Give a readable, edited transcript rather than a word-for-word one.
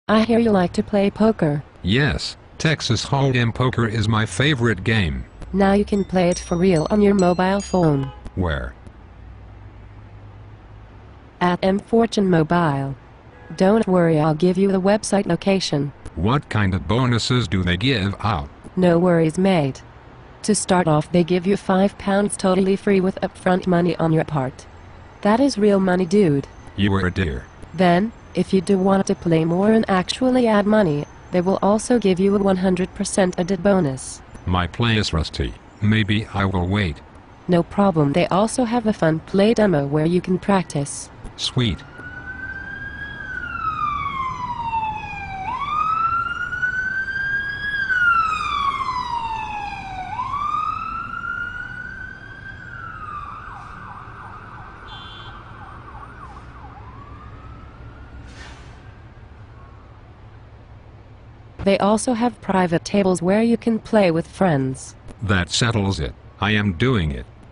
I hear you like to play poker. Yes, Texas Hold'em poker is my favorite game. Now you can play it for real on your mobile phone. Where? At M-Fortune Mobile. Don't worry, I'll give you the website location. What kind of bonuses do they give out? No worries, mate. To start off, they give you £5 totally free with upfront money on your part. That is real money, dude. You are a dear. Then, if you do want to play more and actually add money, they will also give you a 100% added bonus. My play is rusty. Maybe I will wait. No problem, they also have a fun play demo where you can practice. Sweet. They also have private tables where you can play with friends. That settles it. I am doing it.